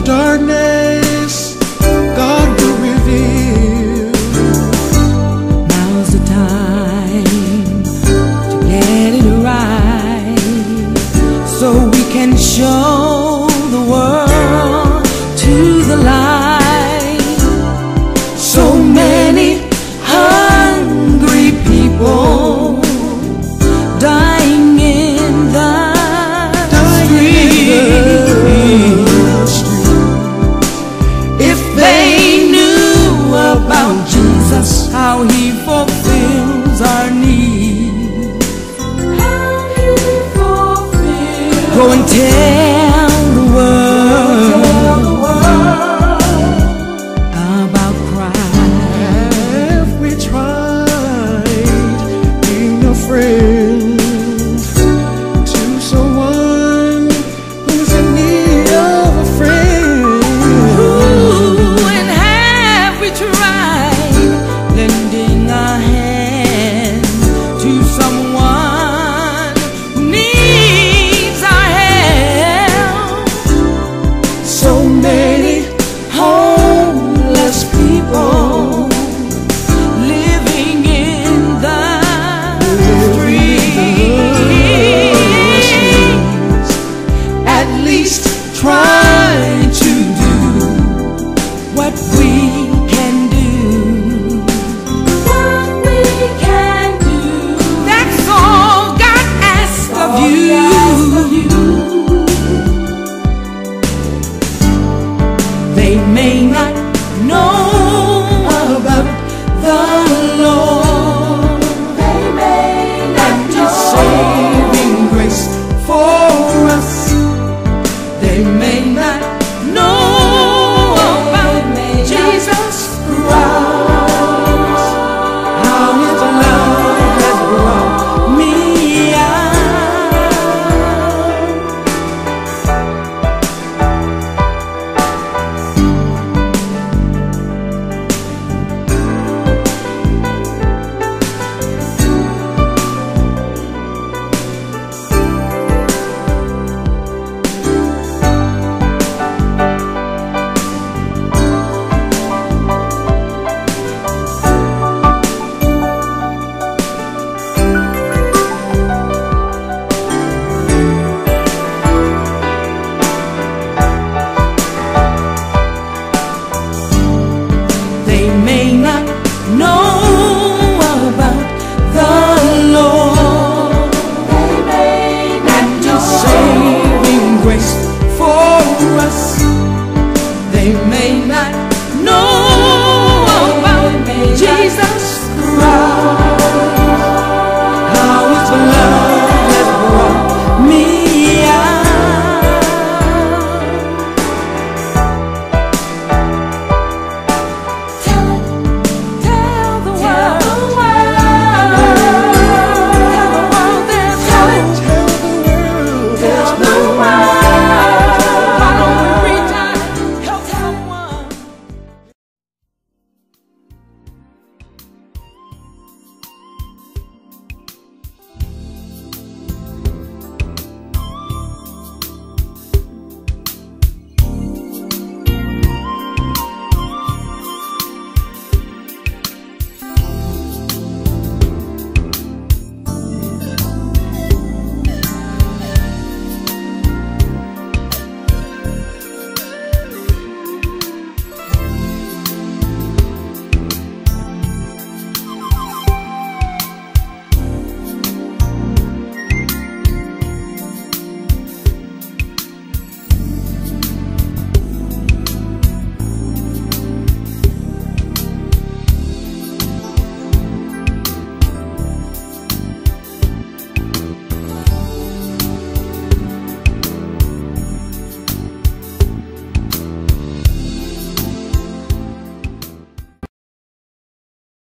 darkness, God will reveal. Now's the time to get it right, so we can show the world to the light. So many hungry people dying in the streets. If they knew about Jesus, how he fulfills our need. Go and tell the world about Christ. Have we tried being a friend to someone who's in need of a friend? Ooh, and have we tried lending a hand to someone who needs our help? So many homeless people living in the streets. At least try to do what we can do. What we can do. That's all God asks of you. They may not know about the Lord. They may not know saving grace for us. They may not know about Jesus Christ, how his love has brought me out. They may not know about the Lord. They may not know saving grace for us. They may not know about Jesus Christ, how his love has brought me out. Tell the world there's hope. Tell the world there's no Why don't we reach out and help someone?